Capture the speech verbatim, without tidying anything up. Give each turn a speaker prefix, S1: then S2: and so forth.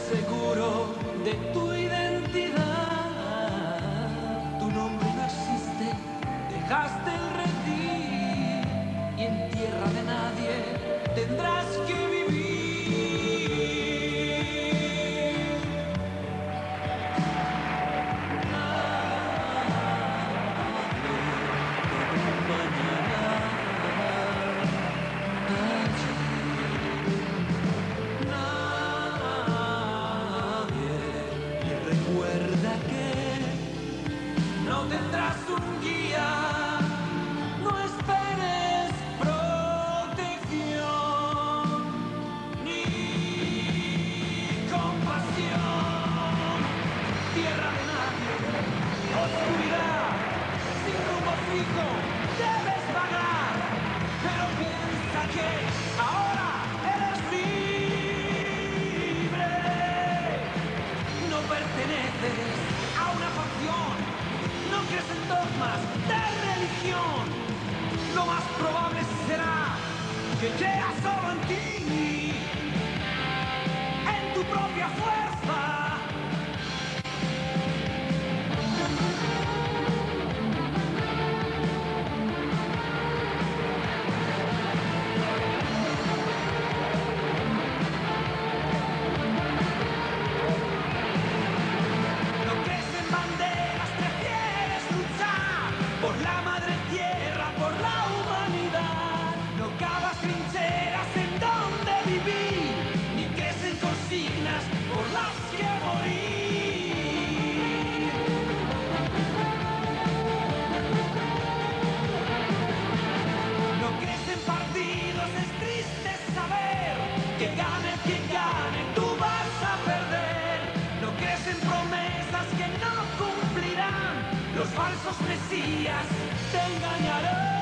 S1: seguro de tu identidad. Tu nombre no existe, dejaste el redil y en tierra de nadie tendrás que vivir. Recuerda que no tendrás un guía, no esperes protección ni compasión. Tierra de nadie, oscuridad, sin rumbo fijo, debes vagar, pero piensa que ahora eres libre. No perteneces a una facción, no crees en dogmas de religión. Lo más probable será que creas solo en ti, en tu propia fuerza. Por la madre tierra, por la humanidad, no cavas trincheras en donde vivir, ni crees en consignas por las que morir. No crees en partidos, es triste saber que gane quien gane, tú vas a perder. No crees en promesas que no cumplirán, los falsos mesías te engañarán.